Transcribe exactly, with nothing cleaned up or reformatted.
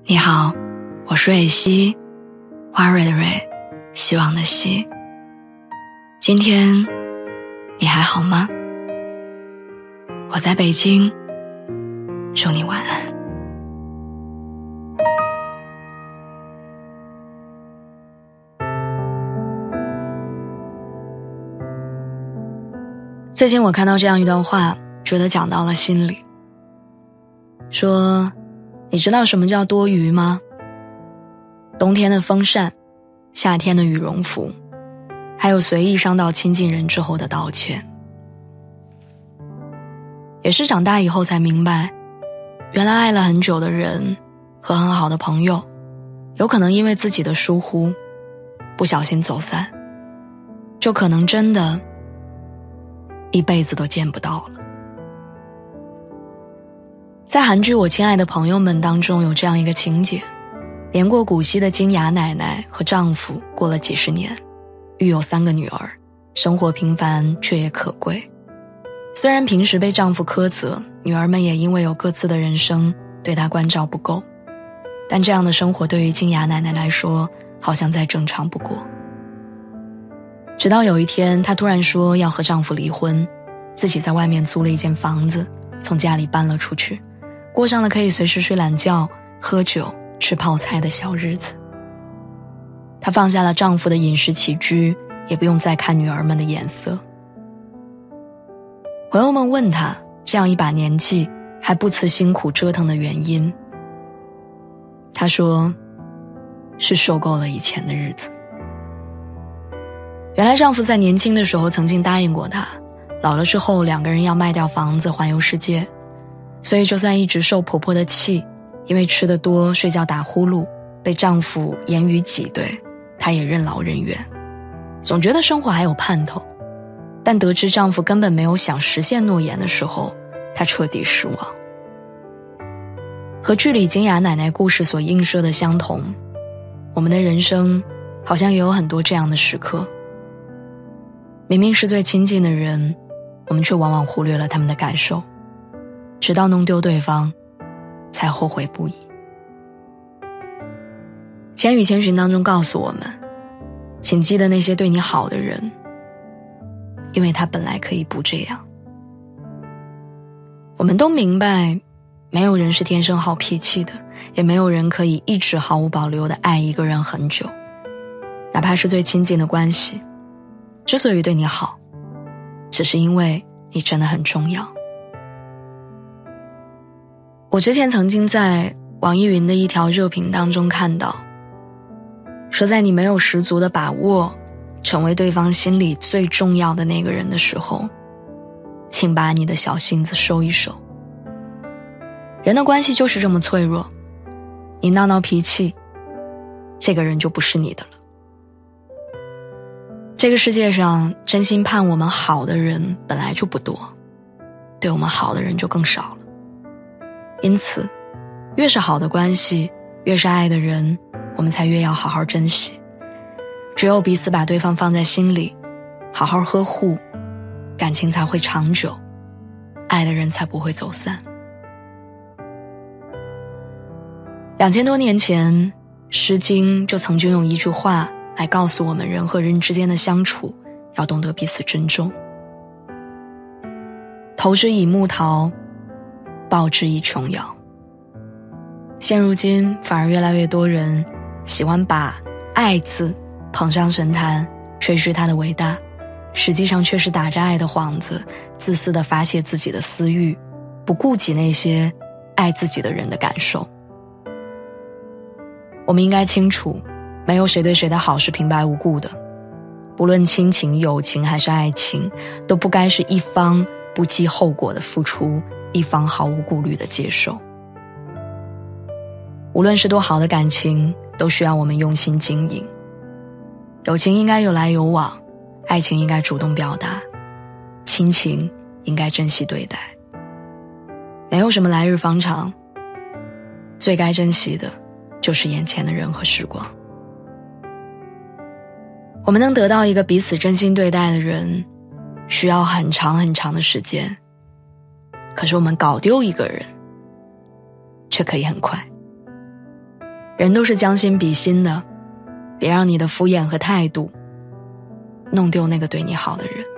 你好，我是蕊希，花蕊的蕊，希望的希。今天你还好吗？我在北京，祝你晚安。最近我看到这样一段话，觉得讲到了心里。说，你知道什么叫多余吗？冬天的风扇，夏天的羽绒服，还有随意伤到亲近人之后的道歉。也是长大以后才明白，原来爱了很久的人和很好的朋友，有可能因为自己的疏忽，不小心走散，就可能真的一辈子都见不到了。在韩剧《我亲爱的朋友们》当中有这样一个情节，年过古稀的金雅奶奶和丈夫过了几十年，育有三个女儿，生活平凡却也可贵。虽然平时被丈夫苛责，女儿们也因为有各自的人生，对她关照不够，但这样的生活对于金雅奶奶来说好像再正常不过。直到有一天，她突然说要和丈夫离婚，自己在外面租了一间房子，从家里搬了出去，过上了可以随时睡懒觉、喝酒、吃泡菜的小日子。她放下了丈夫的饮食起居，也不用再看女儿们的眼色。朋友们问她，这样一把年纪还不辞辛苦折腾的原因。她说，是受够了以前的日子。原来丈夫在年轻的时候曾经答应过她，老了之后两个人要卖掉房子环游世界，所以就算一直受婆婆的气，因为吃得多睡觉打呼噜，被丈夫言语挤兑，她也任劳任怨，总觉得生活还有盼头。但得知丈夫根本没有想实现诺言的时候，她彻底失望。和剧里金雅奶奶故事所映射的相同，我们的人生好像也有很多这样的时刻，明明是最亲近的人，我们却往往忽略了他们的感受，直到弄丢对方才后悔不已。千与千寻当中告诉我们，请记得那些对你好的人，因为他本来可以不这样。我们都明白，没有人是天生好脾气的，也没有人可以一直毫无保留地爱一个人很久。哪怕是最亲近的关系，之所以对你好，只是因为你真的很重要。我之前曾经在网易云的一条热评当中看到，说在你没有十足的把握成为对方心里最重要的那个人的时候，请把你的小性子收一收。人的关系就是这么脆弱，你闹闹脾气，这个人就不是你的了。这个世界上真心盼我们好的人本来就不多，对我们好的人就更少了。因此，越是好的关系，越是爱的人，我们才越要好好珍惜。只有彼此把对方放在心里，好好呵护，感情才会长久，爱的人才不会走散。两千多年前，《诗经》就曾经用一句话来告诉我们，人和人之间的相处要懂得彼此珍重。投之以木桃，报之以琼瑶。现如今反而越来越多人喜欢把爱字捧上神坛，吹嘘它的伟大，实际上却是打着爱的幌子，自私地发泄自己的私欲，不顾及那些爱自己的人的感受。我们应该清楚，没有谁对谁的好是平白无故的，不论亲情、友情还是爱情，都不该是一方不计后果的付出，一方毫无顾虑的接受。无论是多好的感情，都需要我们用心经营。友情应该有来有往，爱情应该主动表达，亲情应该珍惜对待。没有什么来日方长，最该珍惜的就是眼前的人和时光。我们能得到一个彼此真心对待的人，需要很长很长的时间，可是我们搞丢一个人却可以很快。 人都是将心比心的，别让你的敷衍和态度弄丢那个对你好的人。